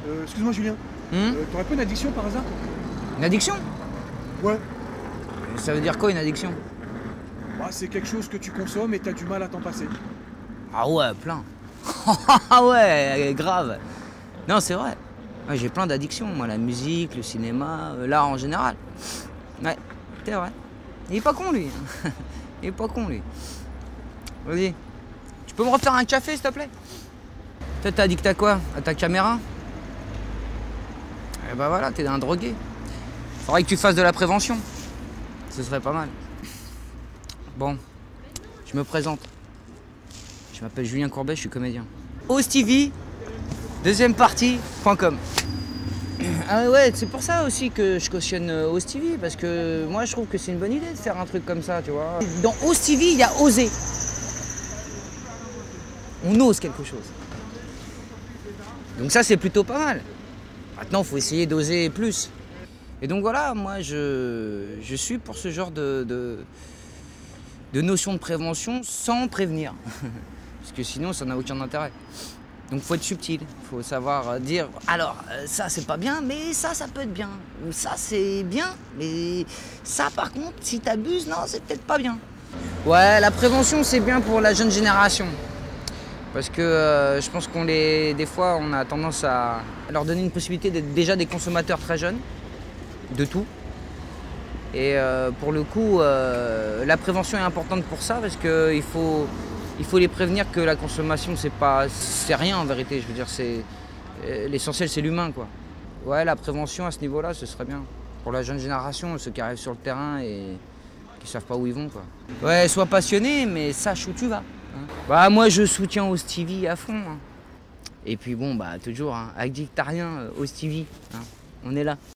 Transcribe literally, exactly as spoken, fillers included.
Euh, Excuse-moi Julien, Hmm euh, t'aurais pas une addiction par hasard? Une addiction? Ouais. Ça veut dire quoi une addiction? Bah, c'est quelque chose que tu consommes et t'as du mal à t'en passer. Ah ouais, plein. Ah ouais, grave. Non, c'est vrai. Ouais, j'ai plein d'addictions, moi, la musique, le cinéma, euh, l'art en général. Ouais, c'est vrai. Il est pas con, lui. Il est pas con, lui. Vas-y. Tu peux me refaire un café, s'il te plaît? Toi, t'es addict à quoi? À ta caméra? Eh ben voilà, t'es un drogué. Faudrait que tu fasses de la prévention. Ce serait pas mal. Bon, je me présente. Je m'appelle Julien Courbet, je suis comédien. Ostv, deuxième partie, point com. Ah ouais, c'est pour ça aussi que je cautionne Ostv, parce que moi je trouve que c'est une bonne idée de faire un truc comme ça, tu vois. Dans Ostv, il y a oser. On ose quelque chose. Donc ça, c'est plutôt pas mal. Maintenant, il faut essayer d'oser plus. Et donc voilà, moi je, je suis pour ce genre de, de, de notion de prévention sans prévenir. Parce que sinon, ça n'a aucun intérêt. Donc il faut être subtil, il faut savoir dire, alors ça c'est pas bien, mais ça, ça peut être bien. Ou ça c'est bien, mais ça par contre, si t'abuses, non, c'est peut-être pas bien. Ouais, la prévention c'est bien pour la jeune génération. Parce que euh, je pense qu'on les, des fois, on a tendance à leur donner une possibilité d'être déjà des consommateurs très jeunes, de tout. Et euh, pour le coup, euh, la prévention est importante pour ça, parce qu'il faut, il faut les prévenir que la consommation, c'est pas, c'est rien en vérité. Je veux dire, c'est l'essentiel, c'est l'humain, quoi. Ouais, la prévention à ce niveau-là, ce serait bien. Pour la jeune génération, ceux qui arrivent sur le terrain et qui savent pas où ils vont, quoi. Ouais, sois passionné, mais sache où tu vas. Hein. Bah moi, je soutiens Ostv à fond. Hein. Et puis bon, bah toujours, hein, addict à rien, Ostv, hein. On est là.